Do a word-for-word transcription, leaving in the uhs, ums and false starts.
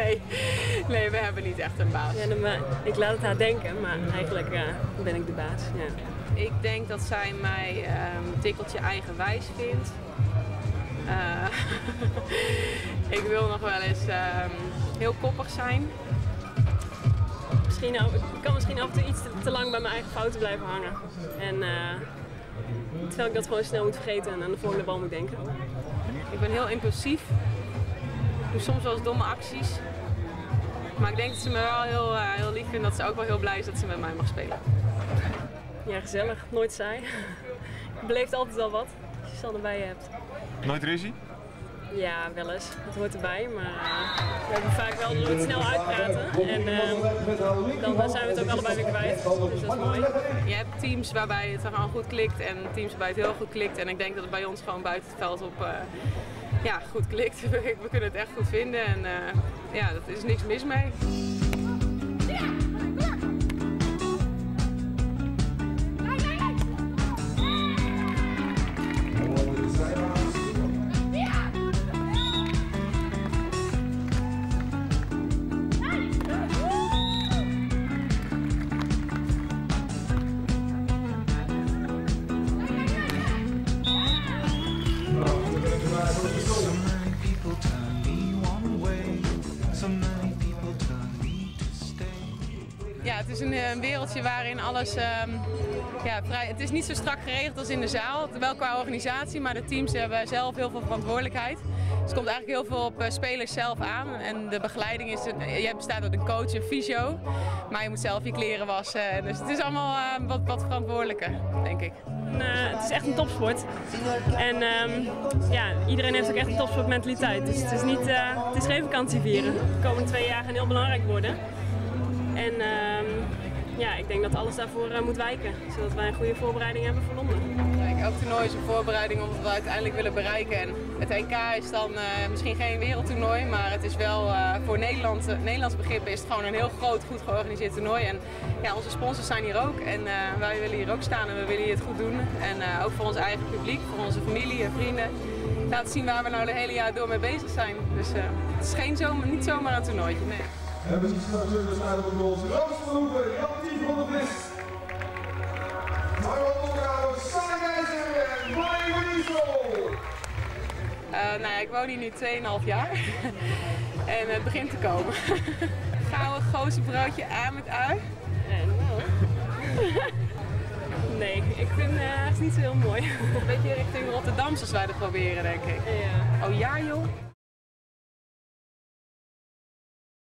Nee, nee, we hebben niet echt een baas. Ja, de, maar ik laat het haar denken, maar eigenlijk uh, ben ik de baas. Ja. Ik denk dat zij mij um, een tikkeltje eigenwijs vindt. Uh, ik wil nog wel eens um, heel koppig zijn. Misschien, ik kan misschien af en toe iets te, te lang bij mijn eigen fouten blijven hangen. En, uh, terwijl ik dat gewoon snel moet vergeten en aan de volgende bal moet denken. Ik ben heel impulsief. Ik doe soms wel eens domme acties. Maar ik denk dat ze me wel heel, uh, heel lief vindt, dat ze ook wel heel blij is dat ze met mij mag spelen. Ja, gezellig. Nooit saai. Je beleeft altijd wel wat, als je ze al erbij hebt. Nooit ruzie? Ja, wel eens. Dat hoort erbij, maar uh, we hebben vaak wel dat we het snel uitpraten. En uh, dan zijn we het ook allebei weer kwijt, dus dat is mooi. Je hebt teams waarbij het gewoon goed klikt en teams waarbij het heel goed klikt. En ik denk dat het bij ons gewoon buiten het veld op uh, ja, goed klikt. We kunnen het echt goed vinden en uh, ja, er is niks mis mee. Ja, het is een, een wereldje waarin alles, um, ja, vrij, het is niet zo strak geregeld als in de zaal, wel qua organisatie, maar de teams hebben zelf heel veel verantwoordelijkheid. Dus het komt eigenlijk heel veel op uh, spelers zelf aan en de begeleiding is, je bestaat uit een coach, een fysio, maar je moet zelf je kleren wassen, dus het is allemaal uh, wat, wat verantwoordelijker, denk ik. Uh, het is echt een topsport en um, ja, iedereen heeft ook echt een topsportmentaliteit, dus het is, niet, uh, het is geen vakantie vieren. De komende twee jaar gaan heel belangrijk worden. En uh, ja, ik denk dat alles daarvoor uh, moet wijken, zodat wij een goede voorbereiding hebben voor Londen. Kijk, elk toernooi is een voorbereiding om wat we uiteindelijk willen bereiken. En het N K is dan uh, misschien geen wereldtoernooi, maar het is wel uh, voor Nederland, uh, Nederlands begrippen is het gewoon een heel groot, goed georganiseerd toernooi. En ja, onze sponsors zijn hier ook en uh, wij willen hier ook staan en we willen hier het goed doen. En uh, ook voor ons eigen publiek, voor onze familie en vrienden. Laten zien waar we nou de hele jaar door mee bezig zijn. Dus uh, het is geen zomer, niet zomaar een toernooitje, nee. En we zien natuurlijk naar de goals. Roos van Hoeven, Jan van der Vlis. Margot Olkouwer, Sanne Keizer en Brian Wiesel. Uh, nou ja, ik woon hier nu twee en een half jaar. En het begint te komen. Gouden gozenbroodje aan met ui. En nou. Nee, ik vind uh, het niet zo heel mooi. Een beetje richting Rotterdam zoals wij dat proberen, denk ik. Ja. Oh ja joh.